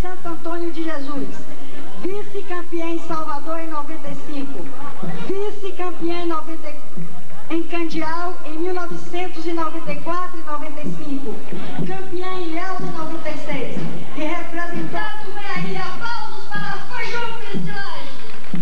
Santo Antônio de Jesus, vice-campeã em Salvador em 95, vice-campeã em Candial em 1994 e 95, campeã em Ilhéus em 96, e representando vem aí, aplausos para a Fajupes de Laje.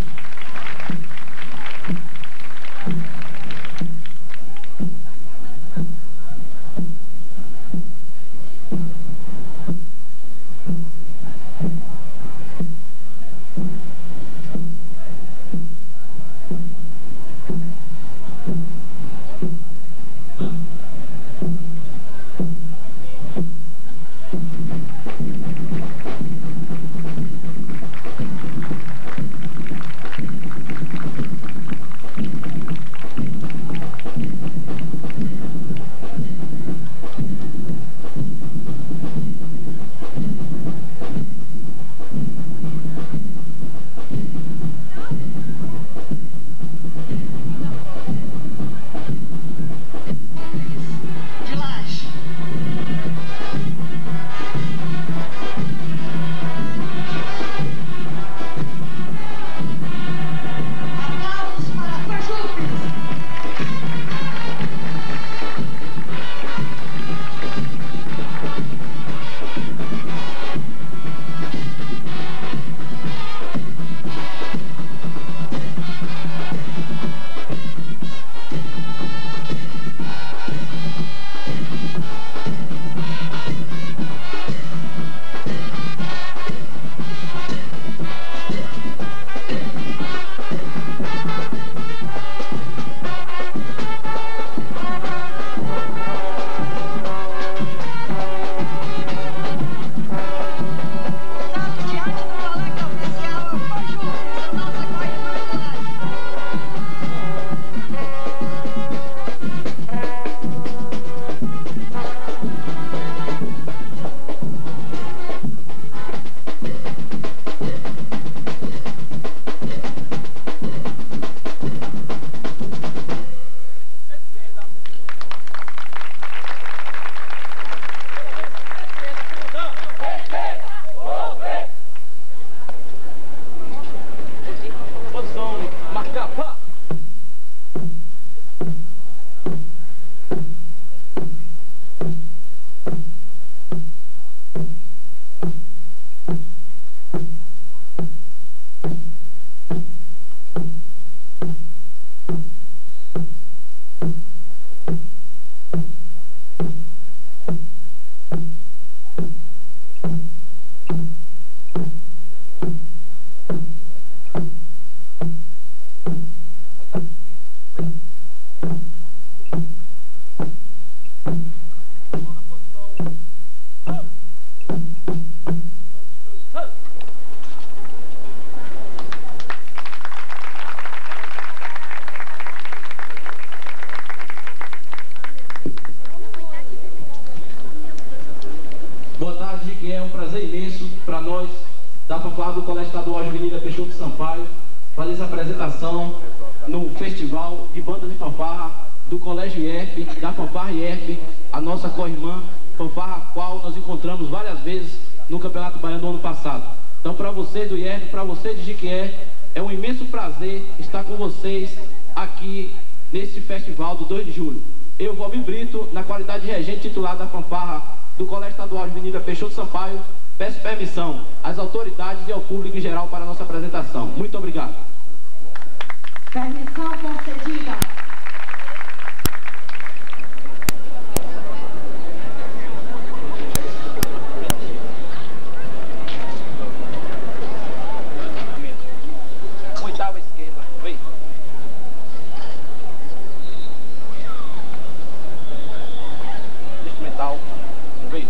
Boa tarde, que é um prazer imenso para nós, da fanfarra do Colégio Estadual Avenida Peixoto Sampaio, fazer essa apresentação no Festival de Bandas de Fanfarra do Colégio IEF, da fanfarra IEF, a nossa co-irmã, fanfarra a qual nós encontramos várias vezes no Campeonato Baiano do ano passado. Então, para vocês do IEF, para vocês de Jiquié, é um imenso prazer estar com vocês aqui nesse festival do 2 de julho. Eu, Valmir Brito, na qualidade de regente titular da fanfarra do Colégio Estadual Avenida Peixoto Sampaio, peço permissão às autoridades e ao público em geral para a nossa apresentação. Muito obrigado. Permissão concedida. Oitava esquerda, vem. Instrumental, vem.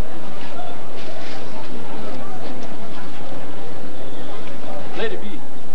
Lady B.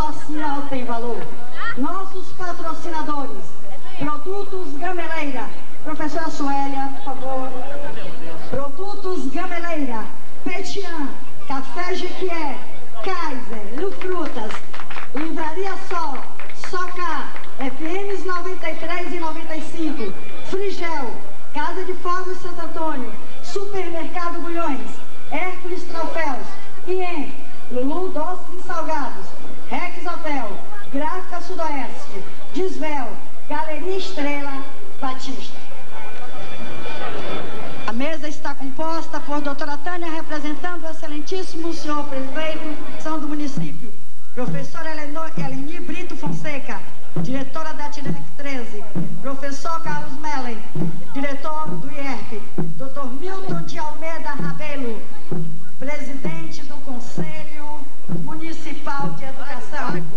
social tem valor. Nossos patrocinadores, Produtos Gameleira, professora Suélia, por favor. Produtos Gameleira, Petian, Café Jequié, Kaiser, Lufrutas, Livraria Sol, Soca, FMs 93 e 95, Frigel, Casa de Fogos Santo Antônio, Supermercado Bulhões, Hércules Troféus, IEM, Lulu Doces e Salgados, Rex Hotel, Gráfica Sudoeste, Disvel, Galeria Estrela, Batista. A mesa está composta por doutora Tânia, representando o excelentíssimo senhor prefeito do município, professora Eleni Brito Fonseca, diretora da TIDEC 13, professor Carlos Mellen, diretor do IERP, doutor Milton de Almeida Rabelo, presidente do Conselho Municipal de Educação.